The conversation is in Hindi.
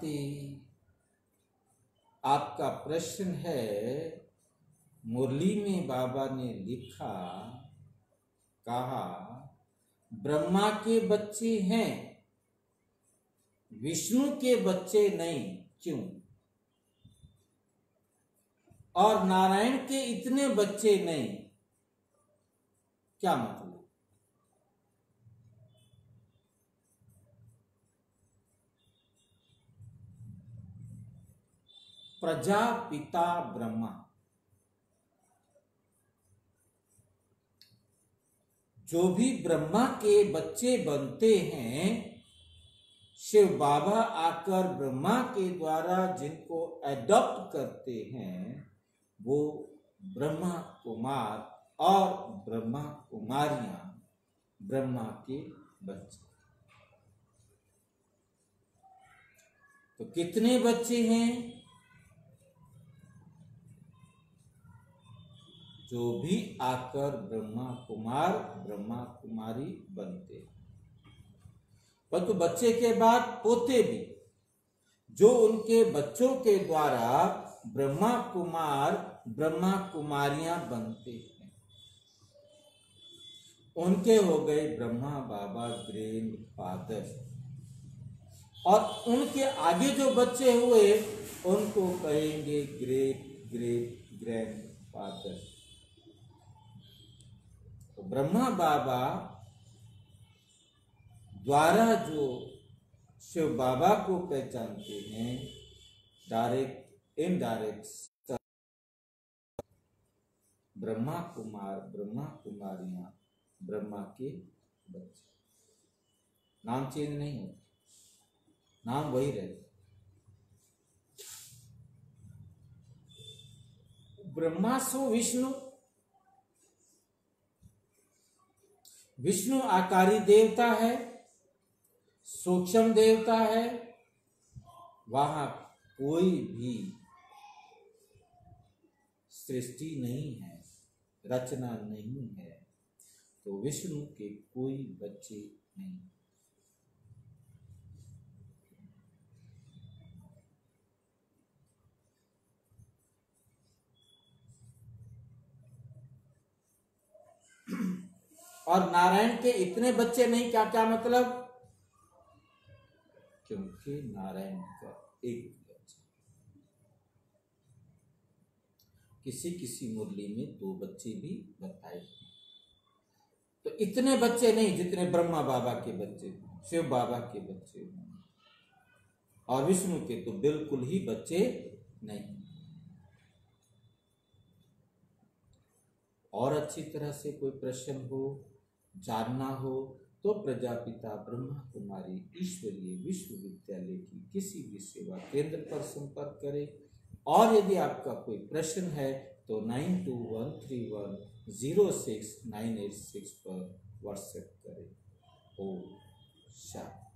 नमस्ते। आपका प्रश्न है, मुरली में बाबा ने लिखा, कहा ब्रह्मा के बच्चे हैं, विष्णु के बच्चे नहीं, क्यों? और नारायण के इतने बच्चे नहीं, क्या मतलब? प्रजापिता ब्रह्मा, जो भी ब्रह्मा के बच्चे बनते हैं, शिव बाबा आकर ब्रह्मा के द्वारा जिनको एडॉप्ट करते हैं, वो ब्रह्मा कुमार और ब्रह्मा कुमारियां ब्रह्मा के बच्चे। तो कितने बच्चे हैं? जो भी आकर ब्रह्मा कुमार ब्रह्मा कुमारी बनते हैं। परंतु बच्चे के बाद पोते भी, जो उनके बच्चों के द्वारा ब्रह्मा कुमार ब्रह्मा कुमारियां बनते हैं, उनके हो गए ब्रह्मा बाबा ग्रैंड फादर। और उनके आगे जो बच्चे हुए उनको कहेंगे ग्रेट ग्रेट ग्रैंड फादर। तो ब्रह्मा बाबा द्वारा जो शिव बाबा को पहचानते हैं, डायरेक्ट इनडायरेक्ट, ब्रह्मा कुमार ब्रह्मा कुमारियां ब्रह्मा के बच्चे। नाम चेंज नहीं होता, नाम वही रहता। ब्रह्मा सो विष्णु, विष्णु आकारी देवता है, सूक्ष्म देवता है, वहां कोई भी सृष्टि नहीं है, रचना नहीं है, तो विष्णु के कोई बच्चे नहीं। और नारायण के इतने बच्चे नहीं, क्या क्या मतलब? क्योंकि नारायण का एक बच्चा, किसी किसी मुरली में 2 बच्चे भी बताए। तो इतने बच्चे नहीं जितने ब्रह्मा बाबा के बच्चे, शिव बाबा के बच्चे, और विष्णु के तो बिल्कुल ही बच्चे नहीं। और अच्छी तरह से कोई प्रश्न हो, जानना हो, तो प्रजापिता ब्रह्मा कुमारी ईश्वरीय विश्वविद्यालय की किसी भी सेवा केंद्र पर संपर्क करें। और यदि आपका कोई प्रश्न है तो 9213106986 पर व्हाट्सएप करें। ओम शांति।